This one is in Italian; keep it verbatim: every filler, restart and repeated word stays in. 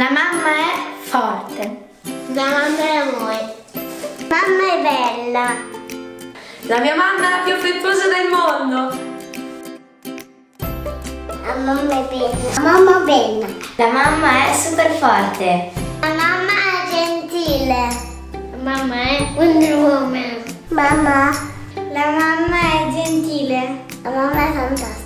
La mamma è forte. La mamma è amore. Mamma è bella. La mia mamma è la più affettuosa del mondo. La mamma è bella. La mamma è bella. La mamma è super forte. La mamma è gentile. La mamma è Wonder Woman. Mamma. La mamma è gentile. La mamma è fantastica.